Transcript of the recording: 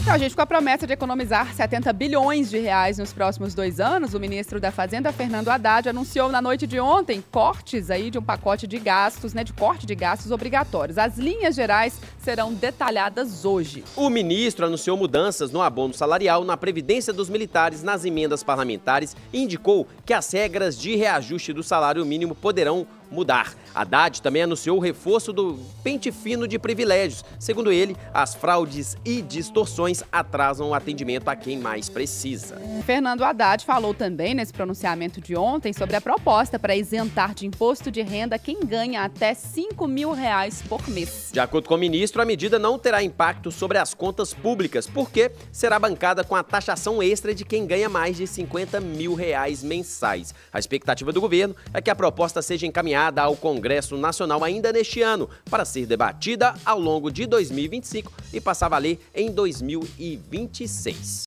Então, gente, com a promessa de economizar 70 bilhões de reais nos próximos 2 anos, o ministro da Fazenda, Fernando Haddad, anunciou na noite de ontem cortes aí de um pacote de gastos, de corte de gastos obrigatórios. As linhas gerais serão detalhadas hoje. O ministro anunciou mudanças no abono salarial, na previdência dos militares, nas emendas parlamentares e indicou que as regras de reajuste do salário mínimo poderão mudar. Haddad também anunciou o reforço do pente fino de privilégios. Segundo ele, as fraudes e distorções atrasam o atendimento a quem mais precisa. Fernando Haddad falou também nesse pronunciamento de ontem sobre a proposta para isentar de imposto de renda quem ganha até R$5 mil por mês. De acordo com o ministro, a medida não terá impacto sobre as contas públicas, porque será bancada com a taxação extra de quem ganha mais de R$50 mil mensais. A expectativa do governo é que a proposta seja encaminhada ao Congresso Nacional ainda neste ano, para ser debatida ao longo de 2025 e passar a valer em 2026.